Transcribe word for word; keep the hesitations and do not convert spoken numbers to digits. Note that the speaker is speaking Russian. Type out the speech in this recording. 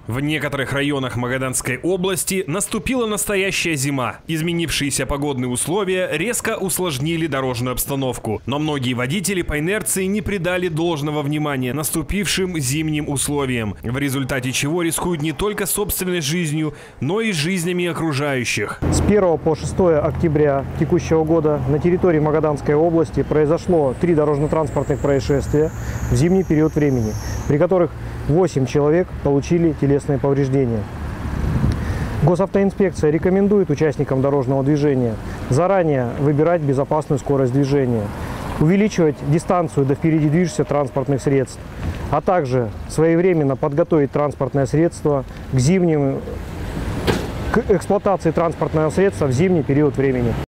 В некоторых районах Магаданской области наступила настоящая зима. Изменившиеся погодные условия резко усложнили дорожную обстановку. Но многие водители по инерции не придали должного внимания наступившим зимним условиям, в результате чего рискуют не только собственной жизнью, но и жизнями окружающих. С первого по шестое октября текущего года на территории Магаданской области произошло три дорожно-транспортных происшествия в зимний период времени, при которых восемь человек получили телесные повреждения. Госавтоинспекция рекомендует участникам дорожного движения заранее выбирать безопасную скорость движения, увеличивать дистанцию до впереди движущихся транспортных средств, а также своевременно подготовить транспортное средство к зимнему, к эксплуатации транспортного средства в зимний период времени.